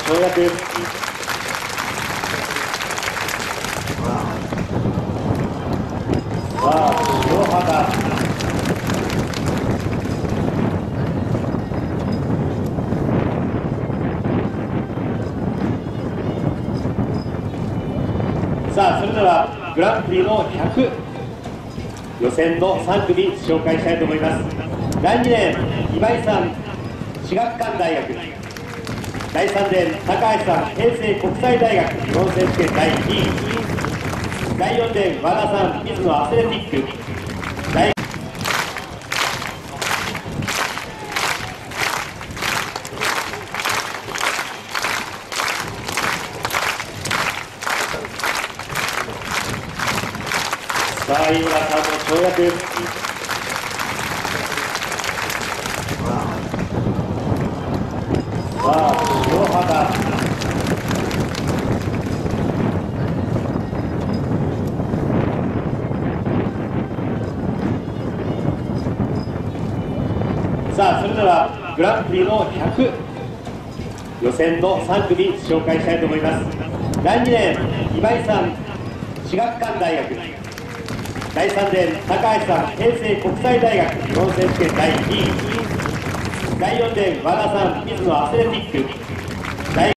跳躍。さあ、塩肌。さあ、それではグランプリの100予選の3組紹介したいと思います。第2レーン、今井さん、至学館大学。第3レーン、高橋さん、平成国際大学日本選手権第2位。第4レーン、和田さん、水野アスレティック。さあ、井村さんの跳躍。さあ、塩肌。さあ、それではグランプリの100予選の3組紹介したいと思います。第2レーン、今井さん、至学館大学。第3レーン、高橋さん、平成国際大学日本選手権第2位。第4レーン、和田さん、水野アスレティック。